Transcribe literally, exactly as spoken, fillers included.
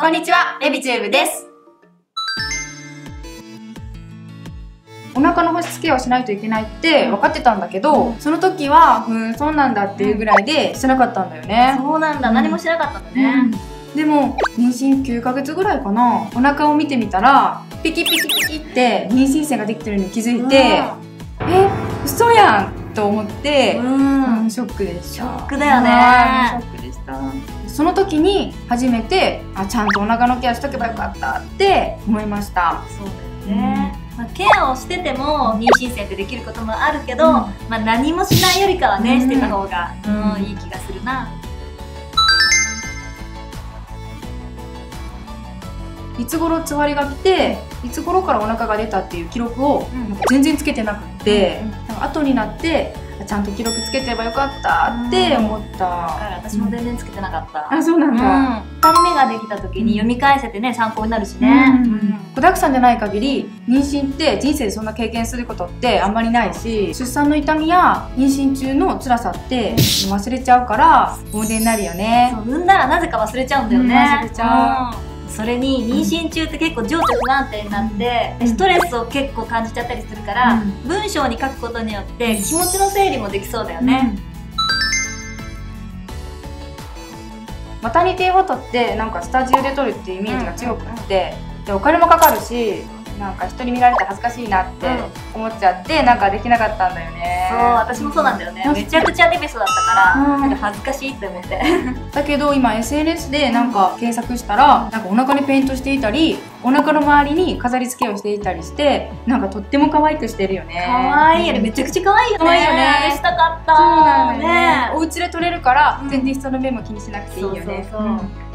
こんにちは、エビチューブです。お腹の保湿ケアをしないといけないって分かってたんだけど、うん、その時はふんそうなんだっていうぐらいでしてなかったんだよね。 そうなんだ、うん、何もしなかったんだね、うん、 でも妊娠きゅうかげつぐらいかな、お腹を見てみたらピキピキピキって妊娠線ができてるのに気づいて、え、嘘やんと思って、うん、ショックでした。 ショックだよね。 ショックでした。その時に初めてあちゃんとお腹のケアしとけばよかったって思いました。 そうだよね、うん、まあ、ケアをしてても妊娠線ってできることもあるけど、うん、まあ何もしないよりかはね、うん、してた方が、うん、いい気がするな。 いつ頃つわりが来ていつ頃からお腹が出たっていう記録を全然つけてなくって、うん、なんか後になってちゃんと記録つけてればよかったって思った。 私も全然つけてなかった。 あ、そうなんだ、うん、 ふたりめができた時に読み返せてね、参考になるしね。 子だくさんじゃない限り妊娠って人生でそんな経験することってあんまりないし、出産の痛みや妊娠中の辛さって忘れちゃうから思い出になるよね。 そう、産んだらなぜか忘れちゃうんだよね、 うん、忘れちゃう、 うん。それに妊娠中って結構情緒不安定になって、うん、ストレスを結構感じちゃったりするから、うん、文章に書くことによって気持ちの整理もできそうだよね、うん、 マタニティフォトってなんかスタジオで撮るっていうイメージが強くって、うん、でお金もかかるし、なんか人に見られて恥ずかしいなって思っちゃって、なんかできなかったんだよね。 そう、私もそうなんだよね。めちゃくちゃデベソだったから、うん、なんか恥ずかしいって思ってだけど今 エスエヌエス でなんか検索したら、なんかお腹にペイントしていたりお腹の周りに飾り付けをしていたりして、なんかとっても可愛くしてるよね。 可愛いよね、めちゃくちゃ可愛いよね。 可愛いよね。 あれしたかった。 そうなんだよね。お家で撮れるから全然人の目も気にしなくていいよね。 そうそうそう、うん。